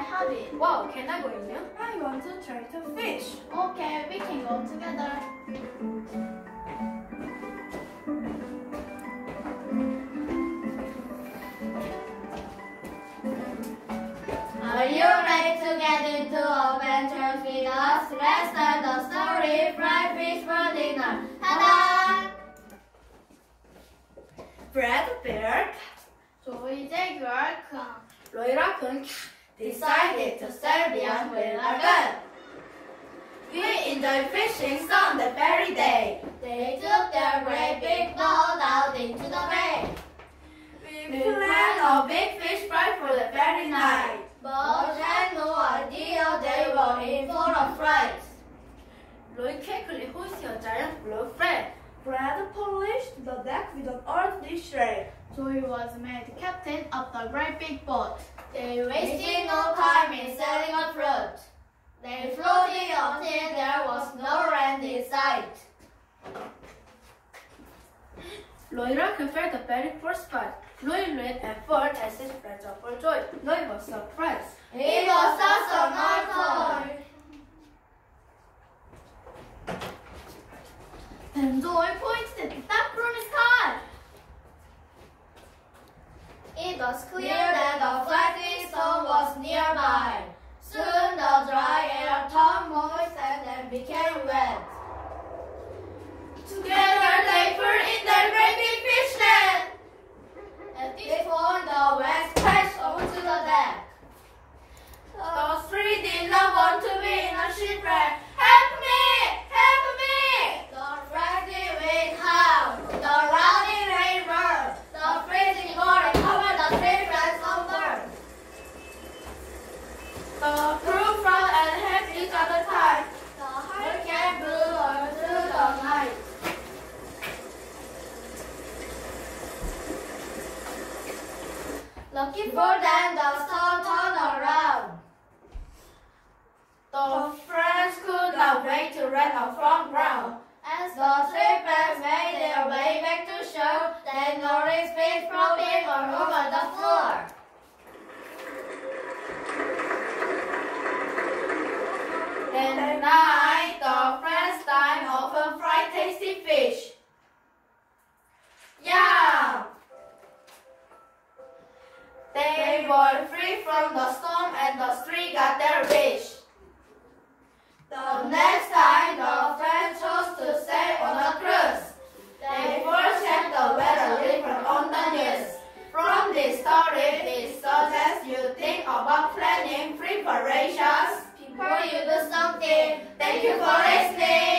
have it. Wow, can I go in there? I want to try to fish. Okay, we can go together. Are you ready to get into adventures with us? Let's start the story. Fried fish for dinner. Ta-da! Fred Bear, 조이 제규얼 로이라 큰 decided to sail beyond Wheelagan. We enjoyed fishing on the very day. They took their great big boat out into the bay. We planned a big fish fry for the very night. But had no idea they were in for a fright. Roy quickly hoisted a giant blue flag. Fred polished the deck with an earthly shred. Joey was made captain of the great big boat. They wasted no time in sailing afloat. They floated until there was no land in sight. Loira felt the very first fight. Roy ran and fought as his friends up for joy. Roy was surprised. It was just another toy. Then Joy pointed at the dark from the sky. It was clear that the flying stone was nearby. Soon the dry air turned moist and then became wet. Together they flew in the great big fish net. At this point, the waves crashed onto the deck. The three did not want to be in a shipwreck. Help me! Help me! The frenzy wind howled, the rousing rain roared, the freezing glory covered the three friends of birds. The crew frowned and helped each other tight. The hurricane blew on through the night. Lucky for them, the storm turned around. The friends could not wait to run off from ground. As the three friends made their way back to shore, they noticed fish floating all over the floor. At night, the friends dined off a fried tasty fish. Yum! They were free from the storm and the three got their wish. The next time, the friends chose to sail on a cruise. They first checked the weather report on the news. From this story, it suggests you think about planning preparations Before you do something, Thank you for listening.